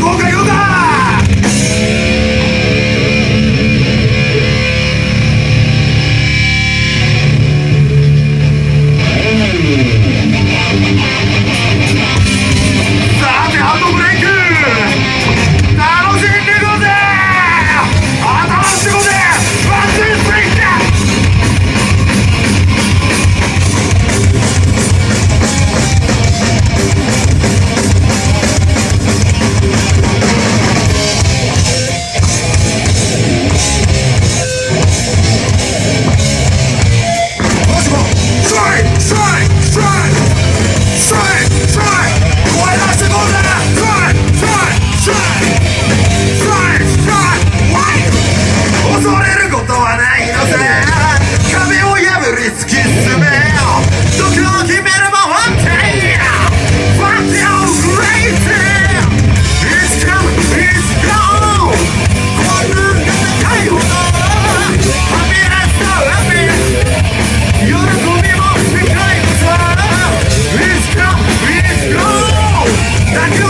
うか言うか。さてハートブレイク楽しんでいこうぜ。新しいことでワンツースリーだ。恐れることはないのさ。壁を破り突き進めよ。度胸を決めれば OK。 Fuck you crazy。 It's come, it's gone。 こんな高いほどはみ出した海、喜びも深いのさ。 It's come, it's gone。 だけ